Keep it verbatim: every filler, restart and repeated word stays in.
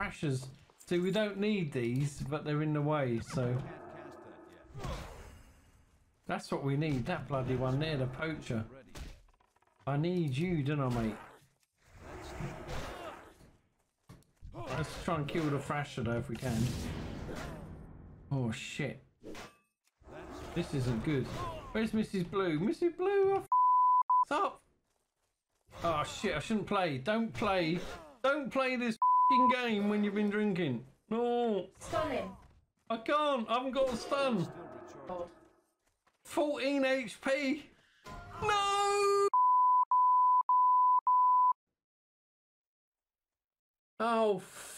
Crashers. See, we don't need these, but they're in the way, so... That's what we need, that bloody one there, the poacher. I need you, don't I, mate? Let's try and kill the Thrasher, though, if we can. Oh, shit. This isn't good. Where's Missus Blue? Missus Blue, oh, f***ed up! Oh, shit, I shouldn't play. Don't play. Don't play this f***ing game when you've been drinking. No. Stun him. I can't. I haven't got a stun. God. fourteen H P. No. Oh,